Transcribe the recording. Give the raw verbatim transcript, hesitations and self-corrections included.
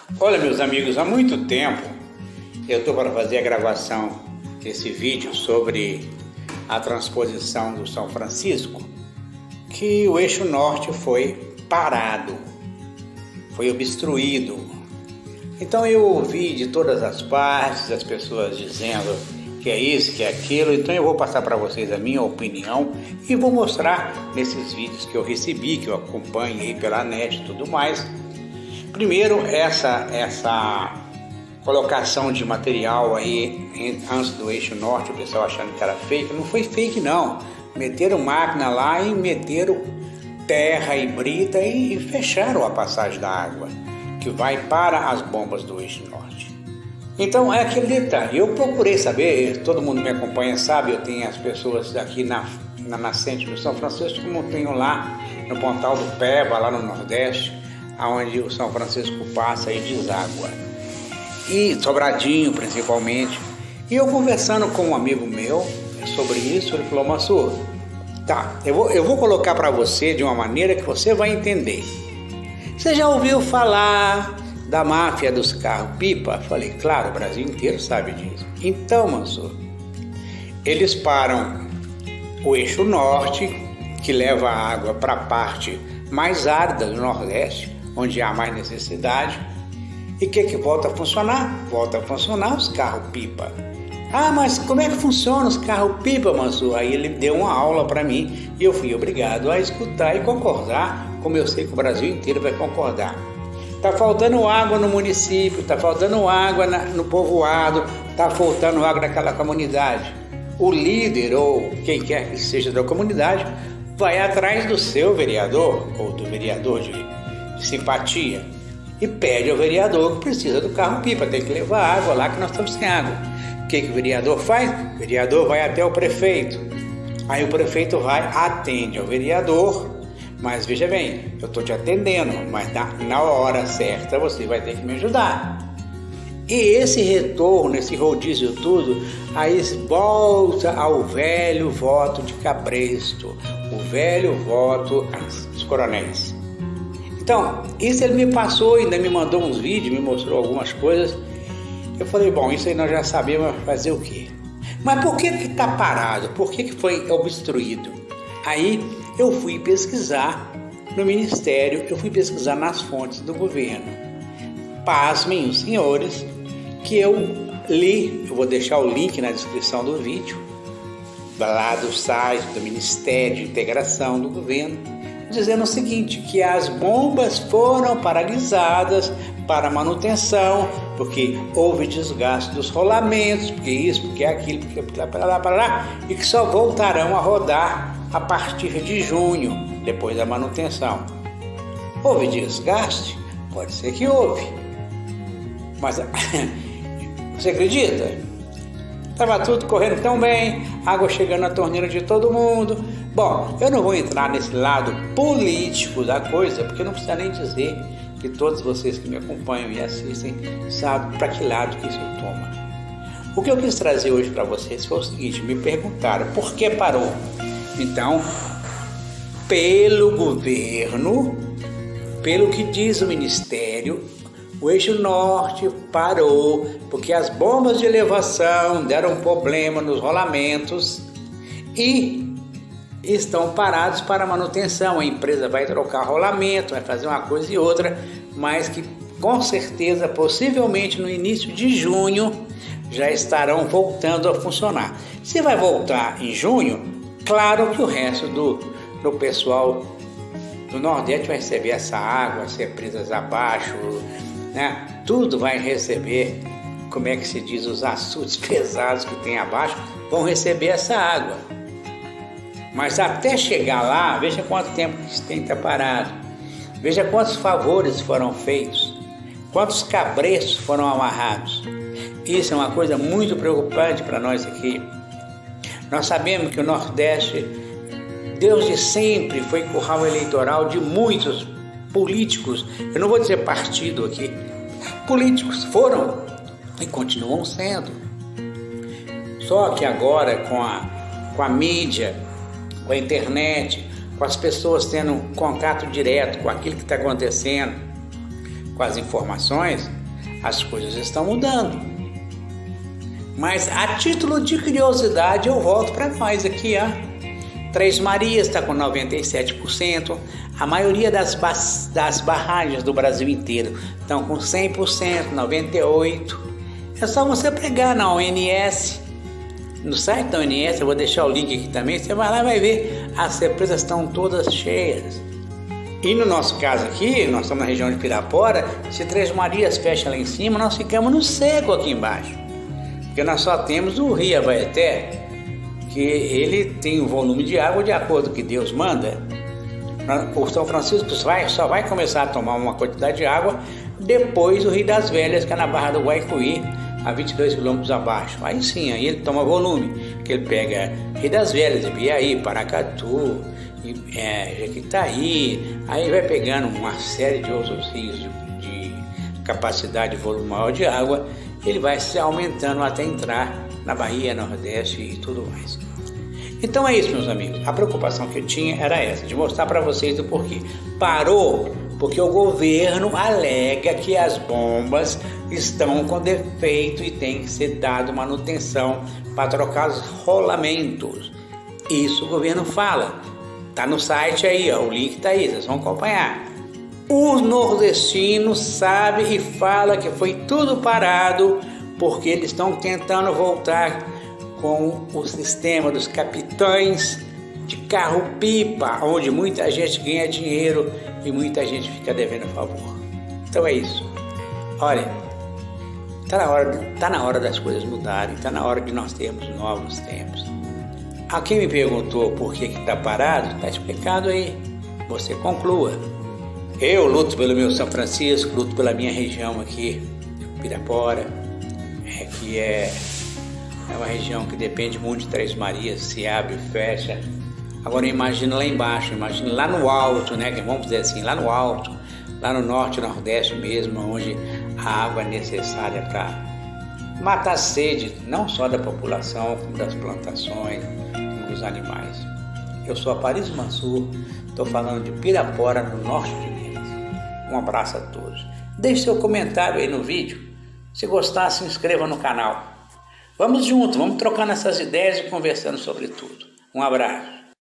Olha, meus amigos, há muito tempo eu estou para fazer a gravação desse vídeo sobre a transposição do São Francisco, que o eixo norte foi parado, foi obstruído. Então eu ouvi de todas as partes as pessoas dizendo que é isso, que é aquilo. Então eu vou passar para vocês a minha opinião e vou mostrar nesses vídeos que eu recebi, que eu acompanhei pela net e tudo mais. Primeiro, essa, essa colocação de material aí antes do eixo norte, o pessoal achando que era fake. Não foi fake não, meteram máquina lá e meteram terra e brita e, e fecharam a passagem da água que vai para as bombas do eixo norte. Então é aquele detalhe, eu procurei saber, todo mundo me acompanha sabe, eu tenho as pessoas aqui na, na nascente do São Francisco, como eu tenho lá no Pontal do Peba, lá no Nordeste, onde o São Francisco passa e deságua, e Sobradinho principalmente. E eu conversando com um amigo meu sobre isso, ele falou: Mansur, tá, eu vou, eu vou colocar para você de uma maneira que você vai entender. Você já ouviu falar da máfia dos carros-pipa? Falei, claro, o Brasil inteiro sabe disso. Então, Mansur, eles param o eixo norte, que leva a água para a parte mais árida do Nordeste, onde há mais necessidade. E o que que volta a funcionar? Volta a funcionar os carros-pipa. Ah, mas como é que funciona os carros-pipa, Mansur? Aí ele deu uma aula para mim e eu fui obrigado a escutar e concordar, como eu sei que o Brasil inteiro vai concordar. Está faltando água no município, está faltando água na, no povoado, está faltando água naquela comunidade. O líder ou quem quer que seja da comunidade vai atrás do seu vereador ou do vereador de, de simpatia e pede ao vereador que precisa do carro-pipa, tem que levar água lá que nós estamos sem água. O que, que o vereador faz? O vereador vai até o prefeito. Aí o prefeito vai, atende ao vereador. Mas veja bem, eu estou te atendendo, mas na, na hora certa você vai ter que me ajudar. E esse retorno, esse rodízio tudo, aí volta ao velho voto de Cabresto, o velho voto dos coronéis. Então, isso ele me passou, ainda me mandou uns vídeos, me mostrou algumas coisas. Eu falei, bom, isso aí nós já sabemos fazer o quê? Mas por que que está parado? Por que que foi obstruído? Aí eu fui pesquisar no Ministério, eu fui pesquisar nas fontes do governo. Pasmem os senhores, que eu li, eu vou deixar o link na descrição do vídeo, lá do site do Ministério de Integração do Governo, dizendo o seguinte, que as bombas foram paralisadas para manutenção, porque houve desgaste dos rolamentos, porque isso, porque aquilo, porque para lá, para lá, e que só voltarão a rodar a partir de junho, depois da manutenção. Houve desgaste? Pode ser que houve. Mas você acredita? Estava tudo correndo tão bem, água chegando na torneira de todo mundo. Bom, eu não vou entrar nesse lado político da coisa, porque não precisa nem dizer que todos vocês que me acompanham e assistem sabem para que lado que isso toma. O que eu quis trazer hoje para vocês foi o seguinte, me perguntaram por que parou. Então, pelo governo, pelo que diz o Ministério, o eixo norte parou porque as bombas de elevação deram problema nos rolamentos e estão parados para manutenção. A empresa vai trocar rolamento, vai fazer uma coisa e outra, mas que com certeza, possivelmente no início de junho, já estarão voltando a funcionar. Se vai voltar em junho, claro que o resto do, do pessoal do Nordeste vai receber essa água, as represas abaixo, né? Tudo vai receber, como é que se diz, os açudes pesados que tem abaixo, vão receber essa água. Mas até chegar lá, veja quanto tempo que isso tem que estar parado. Veja quantos favores foram feitos, quantos cabrestos foram amarrados. Isso é uma coisa muito preocupante para nós aqui. Nós sabemos que o Nordeste, desde sempre, foi curral eleitoral de muitos políticos, eu não vou dizer partido aqui, políticos foram e continuam sendo. Só que agora com a, com a mídia, com a internet, com as pessoas tendo contato direto com aquilo que está acontecendo, com as informações, as coisas estão mudando. Mas a título de curiosidade eu volto para nós aqui, ó. Três Marias está com noventa e sete por cento, a maioria das, ba das barragens do Brasil inteiro estão com cem por cento, noventa e oito por cento. É só você pegar na O N S, no site da O N S, eu vou deixar o link aqui também, você vai lá e vai ver, as represas estão todas cheias. E no nosso caso aqui, nós estamos na região de Pirapora, se Três Marias fecha lá em cima, nós ficamos no seco aqui embaixo. Porque nós só temos o Rio Abaeté, que ele tem um volume de água de acordo com o que Deus manda. O São Francisco vai, só vai começar a tomar uma quantidade de água depois do Rio das Velhas, que é na Barra do Guaicuí, a vinte e dois quilômetros abaixo. Aí sim, aí ele toma volume, que ele pega Rio das Velhas, Ibiaí, Paracatu, é, Jequitaí, aí vai pegando uma série de outros rios de, de capacidade de volume maior de água, ele vai se aumentando até entrar na Bahia, Nordeste e tudo mais. Então é isso, meus amigos. A preocupação que eu tinha era essa, de mostrar para vocês do porquê. Parou porque o governo alega que as bombas estão com defeito e tem que ser dado manutenção para trocar os rolamentos. Isso o governo fala. Tá no site aí, ó, o link tá aí, vocês vão acompanhar. O nordestino sabe e fala que foi tudo parado porque eles estão tentando voltar com o sistema dos capitães de carro-pipa, onde muita gente ganha dinheiro e muita gente fica devendo favor. Então é isso. Olha, está na hora, tá na hora das coisas mudarem, está na hora de nós termos novos tempos. A quem me perguntou por que está parado, está explicado aí. Você conclua. Eu luto pelo meu São Francisco, luto pela minha região aqui, Pirapora, é, que é, é uma região que depende muito de Três Marias, se abre e fecha. Agora imagina lá embaixo, imagina lá no alto, né? Vamos dizer assim, lá no alto, lá no norte e nordeste mesmo, onde a água é necessária para matar a sede, não só da população, como das plantações, como dos animais. Eu sou Aparício Mansur, estou falando de Pirapora, no norte de Minas. Um abraço a todos. Deixe seu comentário aí no vídeo. Se gostar, se inscreva no canal. Vamos juntos, vamos trocando essas ideias e conversando sobre tudo. Um abraço.